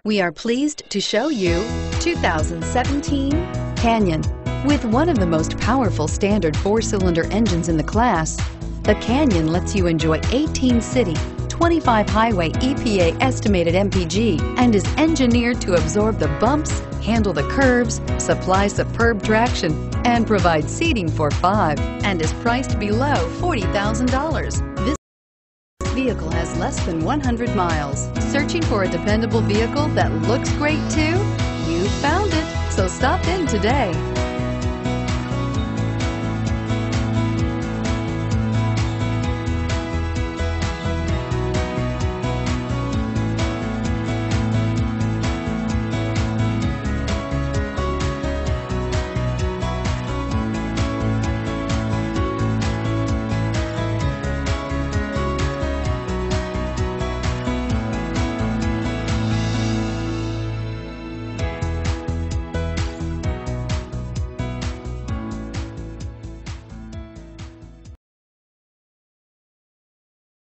We are pleased to show you 2017 Canyon. With one of the most powerful standard four-cylinder engines in the class, the Canyon lets you enjoy 18 city, 25 highway EPA estimated MPG and is engineered to absorb the bumps, handle the curves, supply superb traction, and provide seating for 5, and is priced below $40,000. This vehicle has less than 100 miles. Searching for a dependable vehicle that looks great too? You found it, so stop in today.